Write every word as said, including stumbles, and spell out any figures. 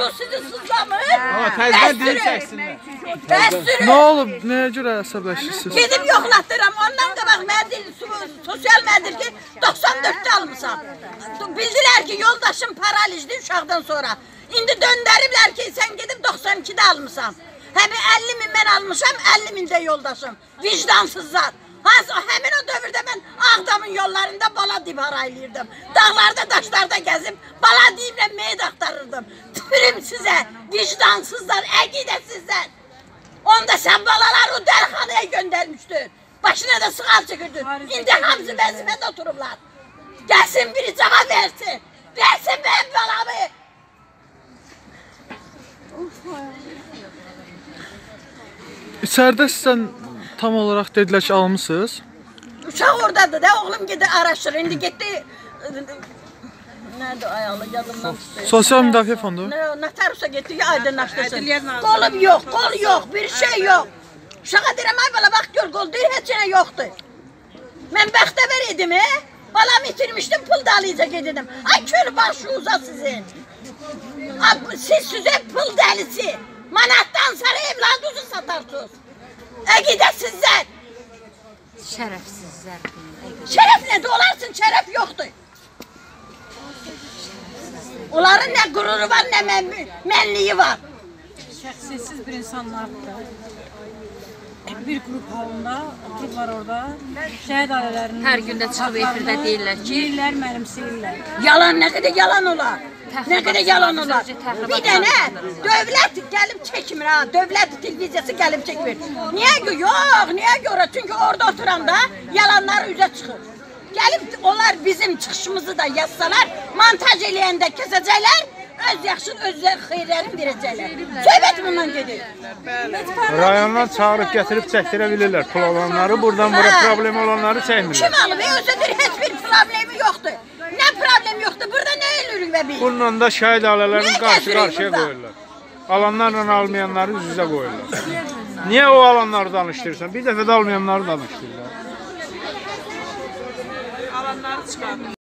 Yol sizi sızlamır. Ama təzdən dil çəksinlər. Bəsdirin. Nə olub? Nəyə görə əsəbləşirsiniz? Gedim yoxlatdıram. Ondan qabaq mədir, sosial mədir ki, doxsan dörddə almışam. Bildilər ki, yoldaşım paralizdir uşaqdan sonra. İndi döndəriblər ki, sən gedib doxsan ikidə almışam. Həmin əlli min mən almışam, əlli min də yoldaşım. Vicdansızlar. Hansı, həmin o dövrdə mən Ağdamın yollarında bala deyib haraylıyırdım. Dağlarda, daşlarda gəzib, bala deyiblə meyid axtarırdım. Tüpürüm sizə, vicdansızlar, əqidəsizlər. Onda sən balalar o dərxanaya göndərmişdin. Başına da sığal çekirdin. İndi hamısı vəzifədə oturublar. Gəlsin biri cavab versin. Versin benim balamı. İçəridə sizdən tam olaraq dedilər ki, almışsınız? Uşaq oradadır da, oğlum gedi araşdırır. İndi getdi... Nədir ayalı, yadımdan tutuyor. Sosial Müdafiə Fondu? Natarusa getdi ki, aydınlaşdırsın. Qolum yox, qol yox, bir şey yox. Uşağa deyirəm, ay bala, bax gör, qol deyir, heç yenə yoxdur. Mən bəxtəvər idim, he? Balamı itirmişdim, pul da alayıca gedirdim. Ay kör başınıza sizin. Siz sizə pul dəlisi. Manatdan sonra evladınızı satarsınız. Əqidəsizlər. Şərəfsizlər. Şərəf nədir? Olarsın, şərəf yoxdur. Onların nə qüruru var, nə mənliyi var. Şəxsiyyətsiz bir insanlardır. Bir qrup halında oturublar orada. Şəhid ailələrinin... Hər gündə çıxıb efirdə deyirlər ki... Deyirlər, mənimsəyirlər. Yalan, nə qədər yalan olar. Nə qədər yalan olar. Bir dənə dövlət gəlib çəkmir ha. Dövlət televiziyası gəlib çəkmir. Niyə ki? Yox, niyə görə? Çünki orada oturanda yalanlar üzə çıxır. Gəlib onlar bizim çıxışımızı da yazsalar, montaj eləyəndə kəsəcəklər, öz yaxşı özləri xeyirlərini verəcəklər. Söhbət bundan gedir. Rayondan çağırıb gətirib çəkdirə bilirlər pul olanları, buradan bura problemi olanları çəkmirlər. Kim alıb? Özədir, heç bir problemi yoxdur. Nə problem yoxdur? Burada nə eləyirik və biz? Bununla da şəhid ailələrini qarşı-qarşıya qoyurlar. Alanlarla almayanları üz-üzə qoyurlar. Niyə o alanları danışdırırsan? Bir dəfə də almayanları danışdırırlar. Alanları çıxardır.